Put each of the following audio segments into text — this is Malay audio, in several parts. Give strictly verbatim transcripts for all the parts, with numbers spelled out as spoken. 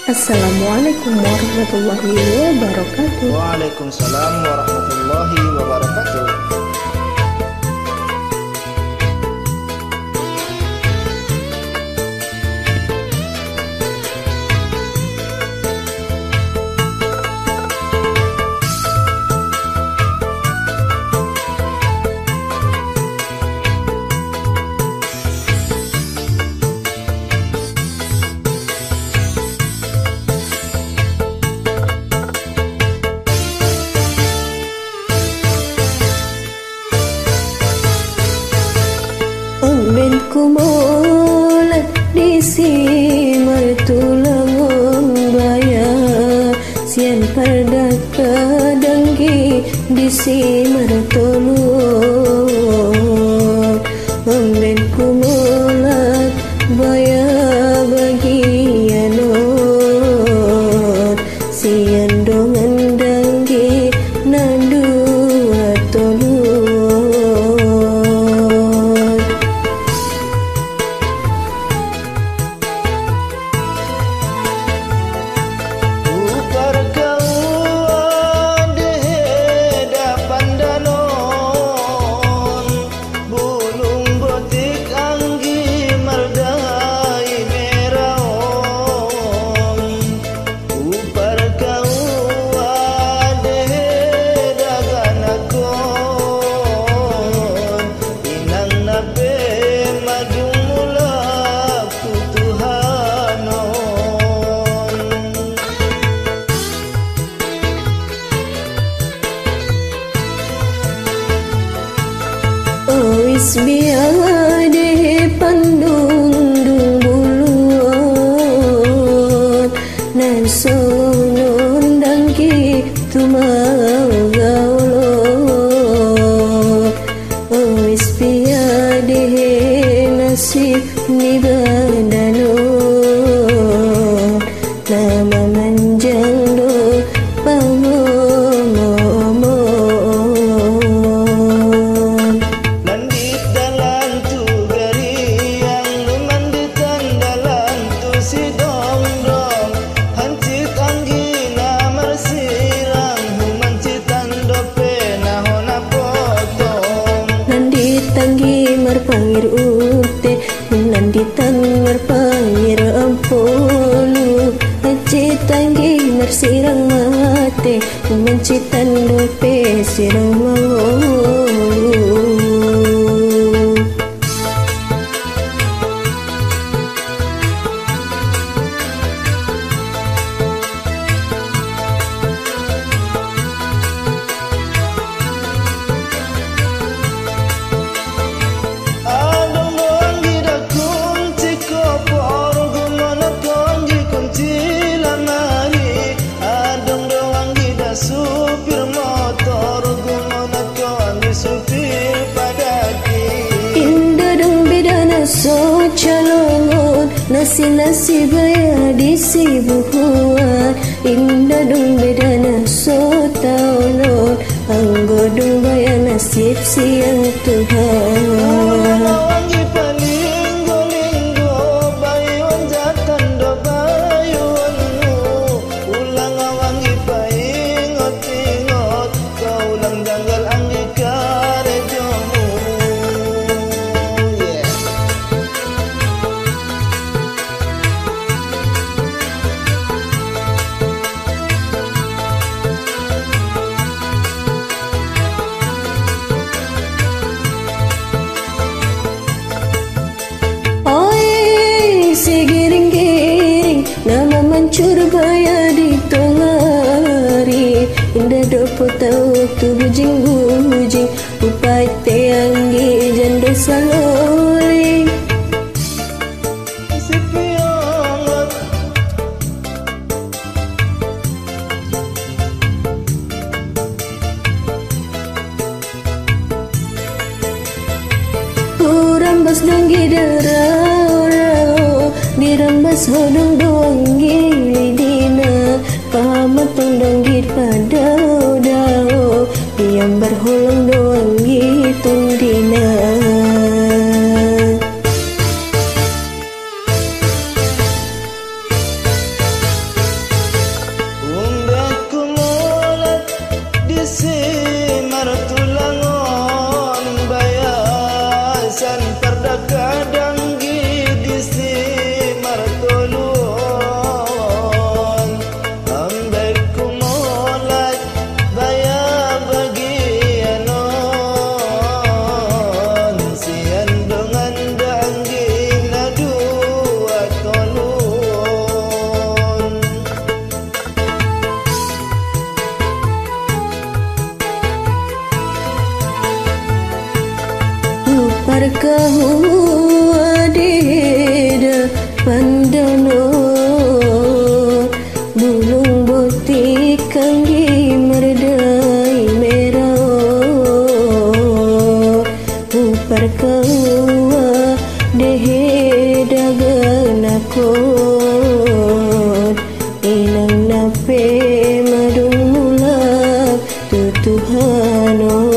Assalamualaikum warahmatullahi wabarakatuh. Waalaikumsalam warahmatullahi wabarakatuh. Ben kumolat di simar tulang baya sian pada kadanggi di simar tolong ben kumolat baya bagianot sian dongan danggi nadua tolong. Wis biade pandung dung buluan nan sonon dangki tumau gaulot. Wis biade nasib ni badanon nama manjang do pangomomon. Tanggi marpangir ute nandi tangar pangir ampolu aci tanggi marsirang mate mencitan dope sirang mangolu. Supir motor gumana kami supir padaki indah dong bedana so calongon nasi-nasi bayar di sibuhuan indah dong bedana so taunon anggo dong bayar nasib siang Tuhan. Giring-giring nama mancur baya di tongari indah dopo tau tu bujing-bujing upai teanggi janda saloli urambas donggi darah dirambas hodong doang gili dina pahamat tondong git padao dao diambar holong doang gitung dina. takut inang nape madung mulak tutuhanon.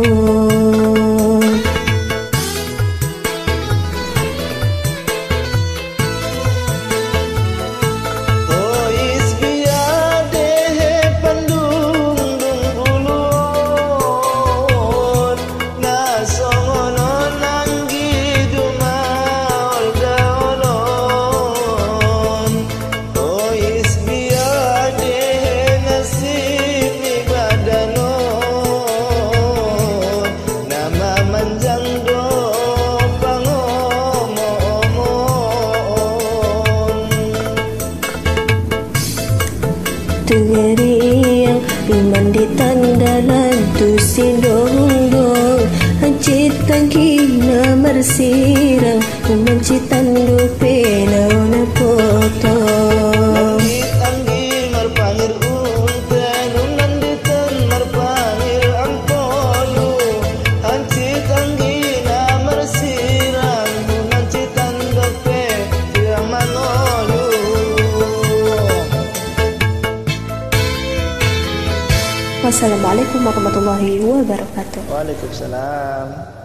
Tegeriang iman di tandalan tu si dong-dong hancit tangkina mersirang umancit tandu pena na potong Langit anggi marpangir unten unan ditan marpangir ampolu hancit anggina mersirang umancit tandu pena manolu. Wassalamualaikum warahmatullahi wabarakatuh. Waalaikumsalam.